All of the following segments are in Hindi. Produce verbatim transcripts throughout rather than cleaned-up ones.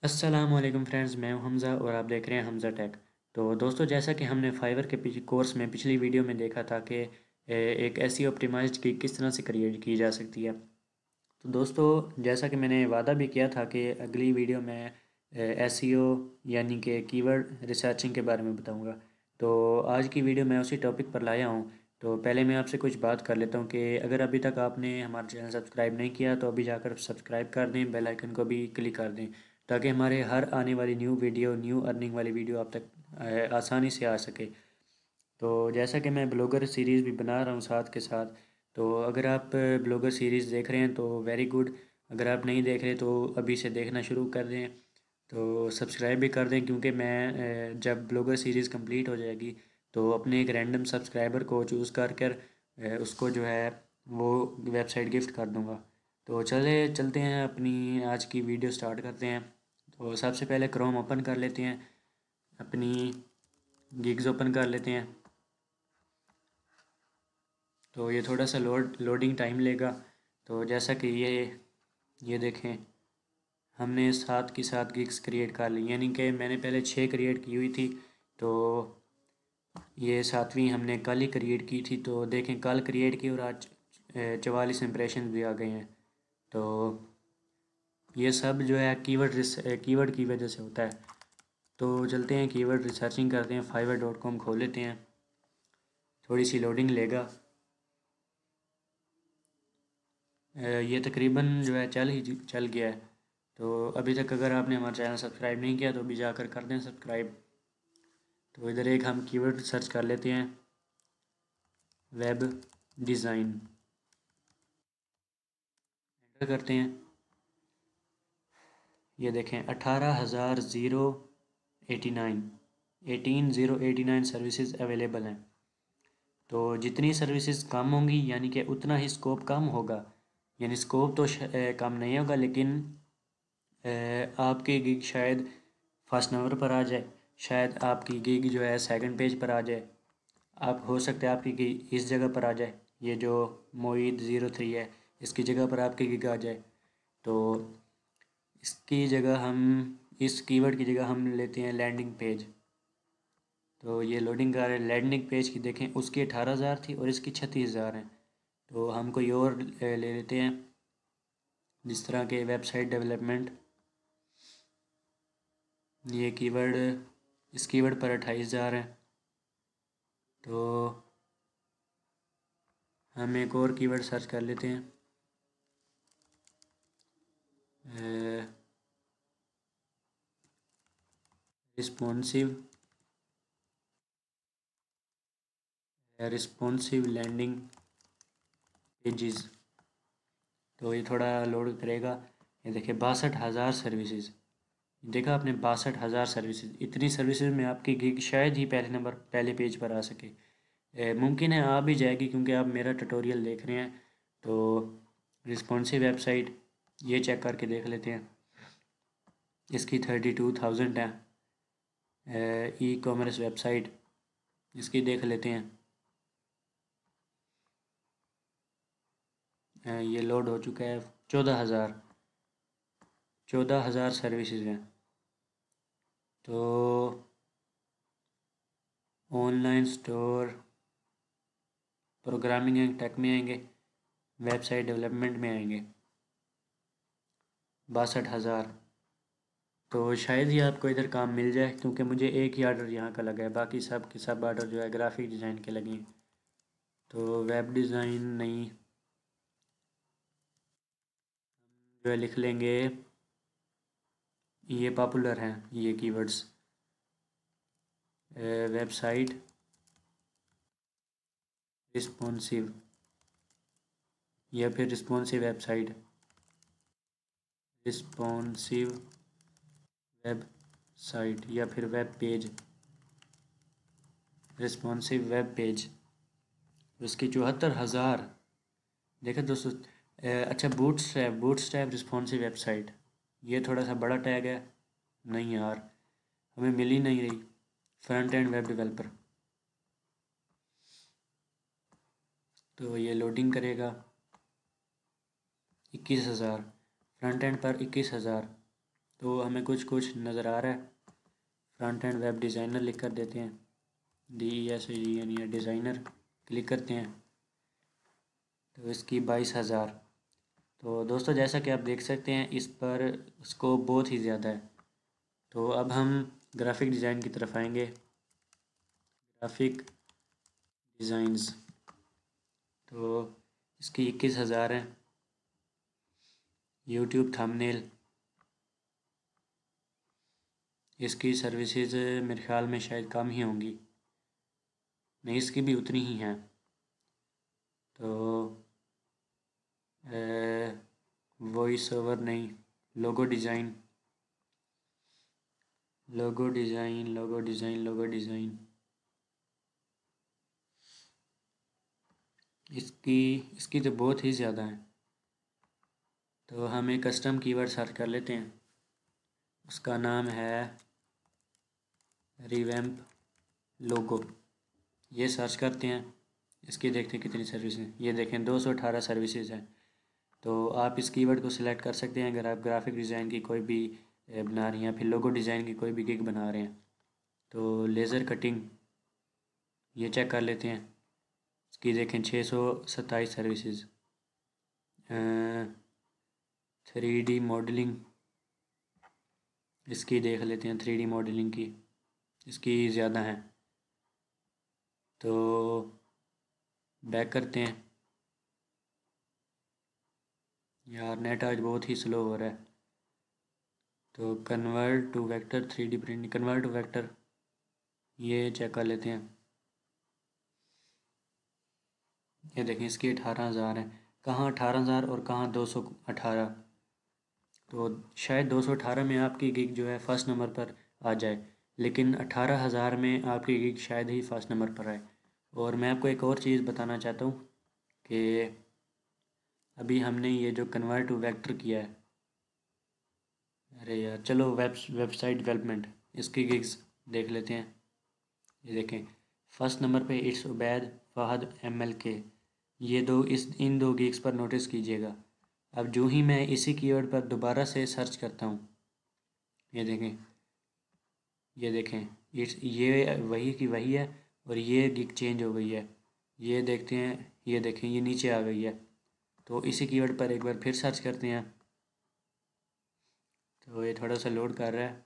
अस्सलाम वालेकुम फ्रेंड्स, मैं हूं हमज़ा और आप देख रहे हैं हमज़ा टेक। तो दोस्तों, जैसा कि हमने फाइवर के पिछ- कोर्स में पिछली वीडियो में देखा था कि ए, एक ऐसी ऑप्टिमाइज्ड की किस तरह से क्रिएट की जा सकती है। तो दोस्तों, जैसा कि मैंने वादा भी किया था कि अगली वीडियो में एसईओ यानी कि कीवर्ड रिसर्चिंग के बारे में बताऊंगा। तो आज की वीडियो मैं उसी टॉपिक पर लाया हूं। तो पहले मैं आपसे कुछ बात कर लेता हूं कि अगर अभी तक आपने हमारा चैनल सब्सक्राइब नहीं किया तो अभी जाकर सब्सक्राइब कर दें, बेल आइकन को भी क्लिक कर दें, ताकि हमारे हर आने वाली न्यू वीडियो न्यू अर्निंग वाली वीडियो आप तक अ, आसानी से आ सके। तो जैसा कि मैं ब्लॉगर सीरीज़ भी बना रहा हूँ साथ के साथ, तो अगर आप ब्लॉगर सीरीज़ देख रहे हैं तो वेरी गुड। अगर आप नहीं देख रहे तो अभी से देखना शुरू कर दें। तो सब्सक्राइब भी कर दें, क्योंकि मैं अ, जब ब्लॉगर सीरीज़ कंप्लीट हो जाएगी तो अपने एक रैंडम सब्सक्राइबर को चूज़ कर कर अ, उसको जो है वो वेबसाइट गिफ्ट कर दूँगा। तो चले चलते हैं, अपनी आज की वीडियो स्टार्ट करते हैं। तो सबसे पहले क्रोम ओपन कर लेते हैं, अपनी गिग्स ओपन कर लेते हैं। तो ये थोड़ा सा लोड लोडिंग टाइम लेगा। तो जैसा कि ये ये देखें, हमने सात की सात गिग्स क्रिएट कर ली, यानी कि मैंने पहले छः क्रिएट की हुई थी। तो ये सातवीं हमने कल ही क्रिएट की थी। तो देखें, कल क्रिएट की और आज चवालीस इंप्रेशन भी आ गए हैं। तो ये सब जो है कीवर्ड कीवर्ड की वजह से होता है। तो चलते हैं, कीवर्ड रिसर्चिंग करते हैं, फाइवर डॉट कॉम खोल लेते हैं। थोड़ी सी लोडिंग लेगा। अ, ये तकरीबन जो है चल ही चल गया है। तो अभी तक अगर आपने हमारा चैनल सब्सक्राइब नहीं किया तो अभी जाकर कर दें सब्सक्राइब। तो इधर एक हम कीवर्ड सर्च कर लेते हैं, वेब डिज़ाइन, एंटर करते हैं। ये देखें, अठारह हज़ार zero eighty nine eighteen zero eighty nine services available हैं। तो जितनी सर्विसेज कम होंगी यानी कि उतना ही स्कोप कम होगा। यानी स्कोप तो श- अ, कम नहीं होगा, लेकिन अ, आपकी गिग शायद फर्स्ट नंबर पर आ जाए, शायद आपकी गिग जो है सेकंड पेज पर आ जाए। आप हो सकता है आपकी गिग इस जगह पर आ जाए, ये जो मोईद ज़ीरो थ्री है इसकी जगह पर आपकी गिग आ जाए। तो इसकी जगह हम इस कीवर्ड की जगह हम लेते हैं लैंडिंग पेज। तो ये लोडिंग कर रहे हैं। लैंडिंग पेज की देखें, उसकी अठारह हज़ार थी और इसकी छत्तीस हज़ार है। तो हम कोई और ले ले लेते हैं, जिस तरह के वेबसाइट डेवलपमेंट। ये कीवर्ड इस कीवर्ड पर अट्ठाईस हज़ार है। तो हम एक और कीवर्ड सर्च कर लेते हैं, रिस्पॉन्सिव रिस्पॉन्सिव लैंडिंग पेजेस। तो ये थोड़ा लोड करेगा। ये देखिए, बासठ हज़ार सर्विसेज। देखा आपने, बासठ हज़ार सर्विसेज। इतनी सर्विसेज में आपकी गिग शायद ही पहले नंबर पहले पेज पर आ सके। ए, मुमकिन है आ भी जाएगी, क्योंकि आप मेरा ट्यूटोरियल देख रहे हैं। तो रिस्पॉन्सिव वेबसाइट ये चेक करके देख लेते हैं। इसकी थर्टी टू थाउजेंड है। ई कॉमर्स वेबसाइट, इसकी देख लेते हैं। अ, ये लोड हो चुका है। चौदह हज़ार चौदह हज़ार सर्विसेज हैं। तो online store, programming and tech में आएंगे, वेबसाइट डेवलपमेंट में आएंगे, बासठ हज़ार। तो शायद ही आपको इधर काम मिल जाए, क्योंकि मुझे एक ही आर्डर यहाँ का लगा है, बाकी सब के सब आर्डर जो है ग्राफिक डिज़ाइन के लगे हैं। तो वेब डिज़ाइन नहीं, जो है लिख लेंगे, ये पॉपुलर हैं ये कीवर्ड्स, वेबसाइट रिस्पॉन्सिव, या फिर responsive website, responsive web site, या फिर web page, responsive web page. उसकी चौहत्तर हज़ार। देखा दोस्तों। अ, अच्छा, bootstrap bootstrap responsive website, ये थोड़ा सा बड़ा टैग है। नहीं यार, हमें मिल ही नहीं रही। फ्रंट एंड वेब डेवलपर, तो ये लोडिंग करेगा। इक्कीस हज़ार फ्रंट एंड पर इक्कीस हज़ार। तो हमें कुछ कुछ नज़र आ रहा है। फ्रंट एंड वेब डिज़ाइनर लिख कर देते हैं, D E S E N या डिज़ाइनर क्लिक करते हैं। तो इसकी बाईस हज़ार। तो दोस्तों जैसा कि आप देख सकते हैं इस पर स्कोप बहुत ही ज़्यादा है। तो अब हम ग्राफिक डिज़ाइन की तरफ आएंगे। ग्राफिक डिज़ाइंस, तो इसकी इक्कीस हज़ार है। यूट्यूब थंबनेल, इसकी सर्विसेज मेरे ख्याल में शायद कम ही होंगी, नहीं इसकी भी उतनी ही हैं। तो वॉइस ओवर नहीं, logo design, logo design logo design logo design इसकी इसकी तो बहुत ही ज़्यादा है। तो हम एक कस्टम कीवर्ड सर्च कर लेते हैं, उसका नाम है रिवैम्प लोगो। ये सर्च करते हैं, इसकी देखते हैं कितनी सर्विस हैं। ये देखें दो सौ अठारह सर्विसेज हैं। तो आप इस कीवर्ड को सिलेक्ट कर सकते हैं अगर आप ग्राफिक डिज़ाइन की कोई भी बना रही हैं या फिर लोगो डिज़ाइन की कोई भी गिग बना रहे हैं। तो लेज़र कटिंग ये चेक कर लेते हैं, इसकी देखें छः सौ सत्ताईस सर्विसेज। थ्री डी मॉडलिंग, इसकी देख लेते हैं, थ्री डी मॉडलिंग की इसकी ज़्यादा है। तो बैक करते हैं। यार नेट आज बहुत ही स्लो हो रहा है। तो convert to vector three D printing, convert to vector ये चेक कर लेते हैं। ये देखें इसकी अठारह हज़ार है। कहाँ अठारह हज़ार और कहाँ दो सौ अठारह। तो शायद दो सौ अठारह में आपकी गिग जो है फर्स्ट नंबर पर आ जाए, लेकिन अठारह हज़ार में आपकी गिग शायद ही फर्स्ट नंबर पर आए। और मैं आपको एक और चीज़ बताना चाहता हूँ कि अभी हमने ये जो कन्वर्ट टू वेक्टर किया है, अरे यार चलो वेब वेबसाइट डेवलपमेंट, इसकी गिग्स देख लेते हैं। ये देखें फर्स्ट नंबर पे it's Ubaid Fahad M L K, ये दो इस इन दो गिग्स पर नोटिस कीजिएगा। अब जो ही मैं इसी कीवर्ड पर दोबारा से सर्च करता हूँ, ये देखें ये देखें इट्स ये वही की वही है और ये गिग चेंज हो गई है। ये देखते हैं, ये देखें ये नीचे आ गई है। तो इसी कीवर्ड पर एक बार फिर सर्च करते हैं। तो ये थोड़ा सा लोड कर रहा है।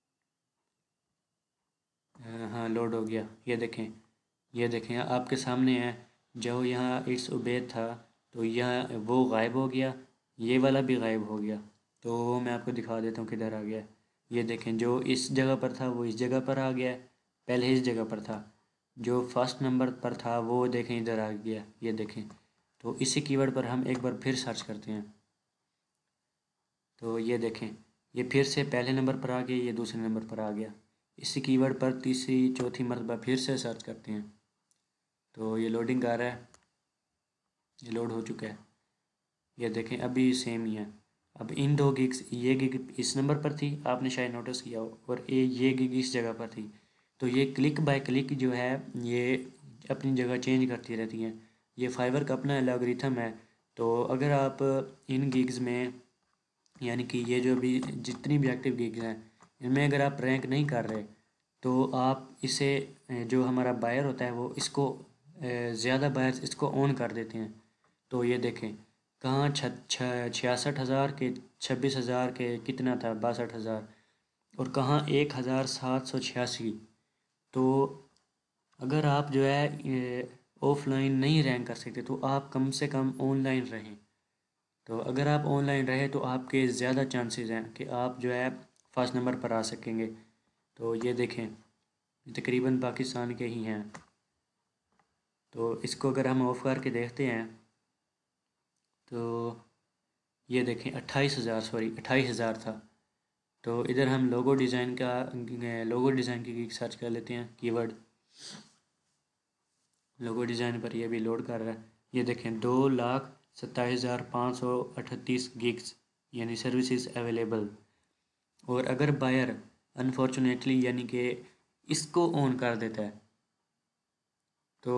हाँ लोड हो गया। ये देखें ये देखें आपके सामने है, जो यहाँ इट्स उबैद था तो यहाँ वो गायब हो गया, ये वाला भी गायब हो गया। तो वो मैं आपको दिखा देता हूँ किधर आ गया। ये देखें जो इस जगह पर था वो इस जगह पर आ गया, पहले इस जगह पर था। जो फर्स्ट नंबर पर था वो देखें इधर आ गया, ये देखें। तो इसी कीवर्ड पर हम एक बार फिर सर्च करते हैं। तो ये देखें ये फिर से पहले नंबर पर आ गया, ये दूसरे नंबर पर आ गया। इसी कीवर्ड पर तीसरी चौथी मरतबा फिर से सर्च करते हैं। तो ये लोडिंग आ रहा है, ये लोड हो चुका है। ये देखें अभी सेम ही है। अब इन दो गिग्स, ये गिग इस नंबर पर थी आपने शायद नोटिस किया हो, और ये ये गिग इस जगह पर थी। तो ये क्लिक बाय क्लिक जो है ये अपनी जगह चेंज करती रहती हैं। ये फाइवर का अपना एल्गोरिथम है। तो अगर आप इन गिग्स में, यानी कि ये जो भी जितनी भी एक्टिव गिग्स हैं इनमें अगर आप रैंक नहीं कर रहे तो आप इसे, जो हमारा बायर होता है वो इसको ज़्यादा बायर्स इसको ऑन कर देते हैं। तो ये देखें कहाँ छ छियासठ हज़ार के, छब्बीस हज़ार के कितना था, बासठ हज़ार, और कहाँ एक हज़ार सात सौ छियासी। तो अगर आप जो है ऑफलाइन नहीं रैंक कर सकते तो आप कम से कम ऑनलाइन रहें। तो अगर आप ऑनलाइन रहे तो आपके ज़्यादा चांसेस हैं कि आप जो है फर्स्ट नंबर पर आ सकेंगे। तो ये देखें तकरीबन पाकिस्तान के ही हैं। तो इसको अगर हम ऑफ करके देखते हैं तो ये देखें अट्ठाईस हज़ार सॉरी अट्ठाईस हज़ार था। तो इधर हम लोगो डिज़ाइन का लोगो डिज़ाइन की सर्च कर लेते हैं कीवर्ड। लोगो डिज़ाइन पर ये भी लोड कर रहा है। ये देखें दो लाख सत्ताईस हज़ार पाँच सौ अठतीस गिग्स यानी सर्विसेज अवेलेबल। और अगर बायर अनफॉर्चुनेटली यानी कि इसको ऑन कर देता है तो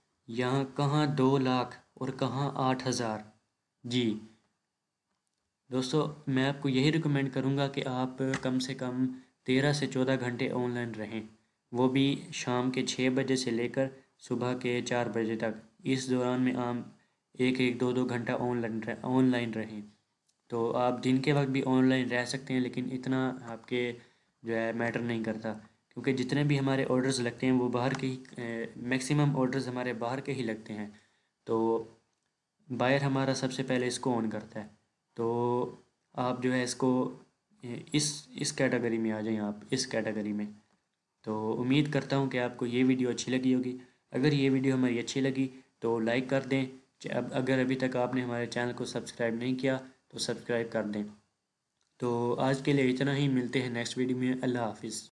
यहाँ कहाँ दो लाख और कहाँ आठ हज़ार। जी दोस्तों मैं आपको यही रिकमेंड करूँगा कि आप कम से कम तेरह से चौदह घंटे ऑनलाइन रहें, वो भी शाम के छः बजे से लेकर सुबह के चार बजे तक। इस दौरान में आप एक एक दो दो घंटा ऑनलाइन रह ऑनलाइन रहें। तो आप दिन के वक्त भी ऑनलाइन रह सकते हैं, लेकिन इतना आपके जो है मैटर नहीं करता, क्योंकि जितने भी हमारे ऑर्डर्स लगते हैं वो बाहर के ही, मैक्सिमम ऑर्डर्स हमारे बाहर के ही लगते हैं। तो बायर हमारा सबसे पहले इसको ऑन करता है। तो आप जो है इसको इस इस कैटेगरी में आ जाएं, आप इस कैटेगरी में। तो उम्मीद करता हूँ कि आपको ये वीडियो अच्छी लगी होगी। अगर ये वीडियो हमारी अच्छी लगी तो लाइक कर दें। अब अगर अभी तक आपने हमारे चैनल को सब्सक्राइब नहीं किया तो सब्सक्राइब कर दें। तो आज के लिए इतना ही, मिलते हैं नेक्स्ट वीडियो में। अल्लाह हाफिज़।